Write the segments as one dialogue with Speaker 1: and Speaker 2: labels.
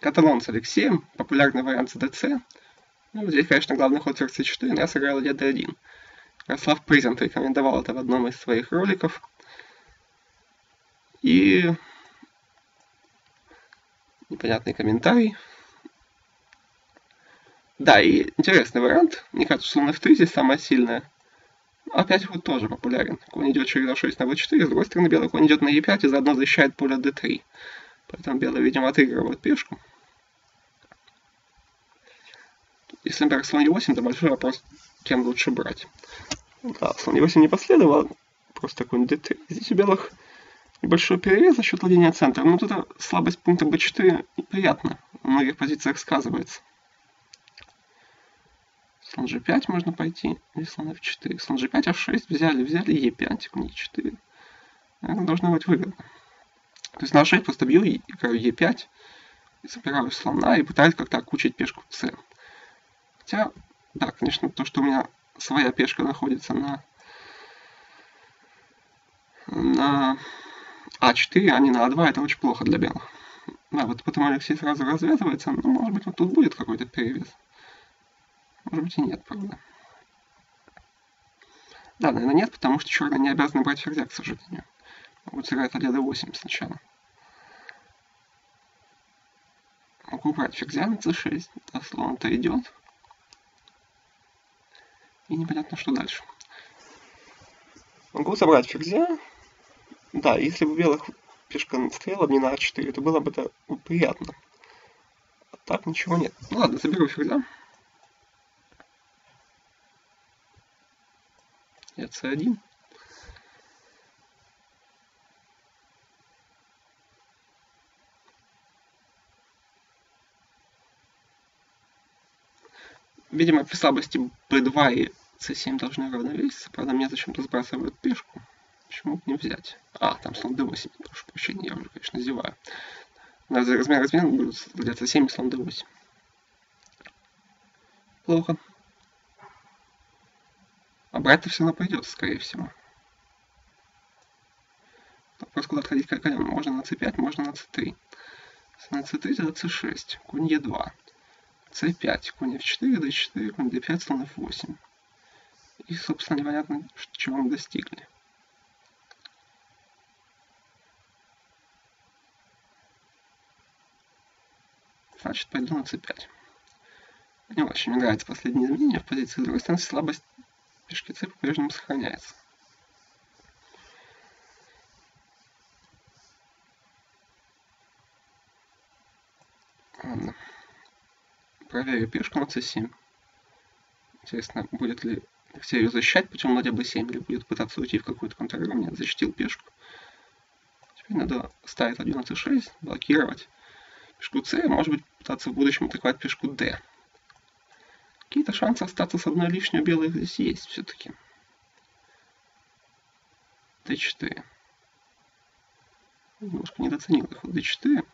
Speaker 1: Каталон с Алексеем, популярный вариант с ДЦ. Ну, здесь, конечно, главный ход ферзь c4, но я сыграл ладья d1. Ярослав Призент рекомендовал это в одном из своих роликов. И непонятный комментарий. Да, и интересный вариант. Мне кажется, слон f3 здесь самая сильная. Опять ход тоже популярен. Конь идет через a6 на b4, с другой стороны белый конь идет на e5 и заодно защищает поле d3. Поэтому белый, видимо, отыгрывает пешку. Если, например, слон e8, то большой вопрос, кем лучше брать. Да, слон e8 не последовал, просто конь d3. Здесь у белых небольшой перевес за счет владения центром. Но тут слабость пункта b4 неприятна. В многих позициях сказывается. Слон g5 можно пойти, или слон f4. Слон g5, f6 взяли e5, конь e4. Это должно быть выгодно. То есть на a6 просто бью, играю e5, и запираю слона, и пытаюсь как-то окучить пешку c. Хотя, да, конечно, то, что у меня своя пешка находится на а4, а не на а2, это очень плохо для белых. Да, вот потому Алексей сразу развязывается, но может быть вот тут будет какой-то перевес. Может быть и нет, правда. Да, наверное, нет, потому что черные не обязаны брать ферзя, к сожалению. Могут сыграть ладья d8 сначала. Могу брать ферзя на c6, а слон-то идет. И непонятно, что дальше. Могу забрать ферзя. Да, если бы у белых пешка стояла не на а4, то было бы это приятно. А так ничего нет. Ну ладно, заберу ферзя. Я c1. Видимо, при слабости b2 и c7 должны равновеситься. Правда, мне зачем-то сбрасывают пешку. Почему бы не взять? А, там слон d8. Прошу прощения, я уже, конечно, зеваю. Размер размена будет для c7 и слон d8. Плохо. А брать-то все равно придется, скорее всего. Вопрос, куда отходить конем. Можно на c5, можно на c3. Если на c3, тогда c6. Конь e2. c5. Конь f4, d4, конь d5, слон f8. И, собственно, непонятно, чего мы достигли. Значит, пойду на c5. Мне очень нравится последнее изменение в позиции. С другой стороны, слабость пешки c по-прежнему сохраняется. Ладно. Проверю пешку на c7. Интересно, будет ли все ее защищать путем ладья b7 или будет пытаться уйти в какую-то контр-игру. Нет, защитил пешку. Теперь надо ставить ладью на c6, блокировать пешку c, может быть пытаться в будущем атаковать пешку d. Какие-то шансы остаться с одной лишней у белых здесь есть все-таки. d4. Немножко недооценил их. d4.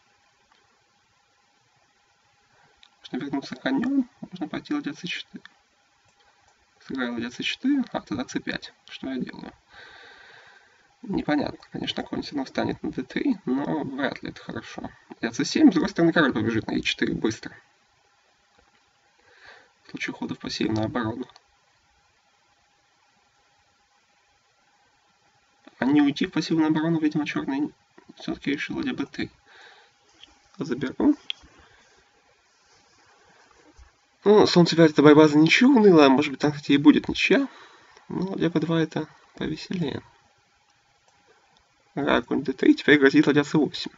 Speaker 1: Можно вернуться конем, можно пойти ладья c4. Сыграю ладья c4, а тогда c5. Что я делаю? Непонятно. Конечно, конь все равно встанет на d3, но вряд ли это хорошо. Ладья c7, с другой стороны, король побежит на e4 быстро. В случае хода в пассивную оборону. А не уйти в пассивную оборону, видимо, черный все-таки решил ладья b3. Заберу. Ну, слон c5 это борьба за ничью унылая, может быть там, кстати, и будет ничья. Но ладья b2 это повеселее. Играю конь d3, теперь грозит ладья c8.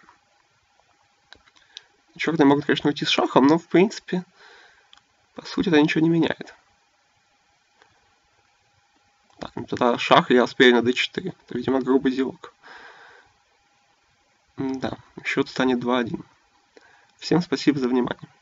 Speaker 1: Черные могут, конечно, уйти с шахом, но в принципе, по сути, это ничего не меняет. Так, ну тогда шах я успею на d4. Это, видимо, грубый зевок. Да, счет станет 2-1. Всем спасибо за внимание.